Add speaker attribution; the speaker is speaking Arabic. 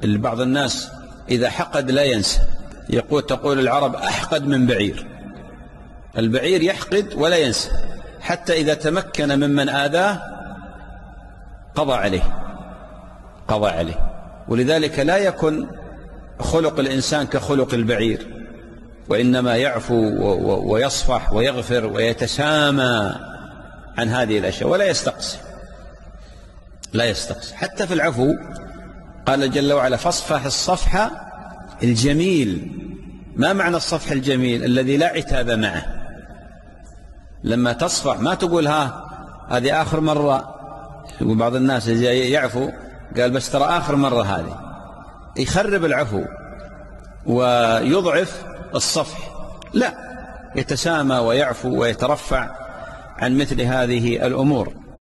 Speaker 1: بعض الناس إذا حقد لا ينسى، تقول العرب أحقد من بعير. البعير يحقد ولا ينسى، حتى إذا تمكن ممن آذاه قضى عليه. ولذلك لا يكن خلق الإنسان كخلق البعير، وإنما يعفو ويصفح ويغفر ويتسامى عن هذه الأشياء ولا يستقصي. حتى في العفو قال جل وعلا: فاصفح الصفح الجميل. ما معنى الصفح الجميل؟ الذي لا عتاب معه. لما تصفح ما تقول هذه آخر مرة. وبعض الناس يعفو قال بس ترى آخر مرة، هذه يخرب العفو ويضعف الصفح. لا، يتسامى ويعفو ويترفع عن مثل هذه الأمور.